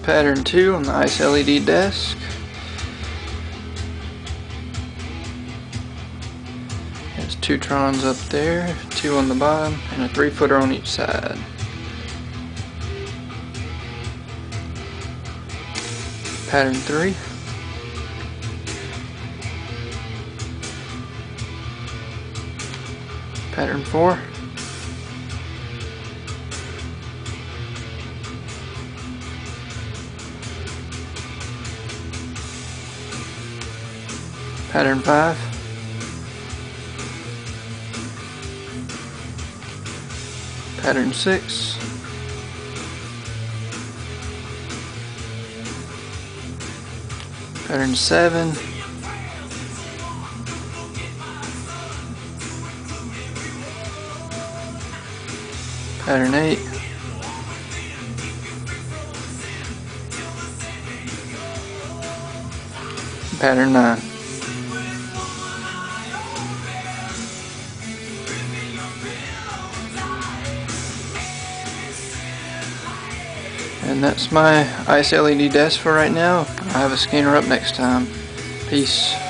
pattern 2 on the ICELED desk. Has 2 trons up there, 2 on the bottom, and a 3-footer on each side. Pattern 3. Pattern 4. Pattern 5. Pattern 6. Pattern 7. Pattern 8. Pattern 9. And that's my ICELED desk for right now. I'll have a scanner up next time. Peace.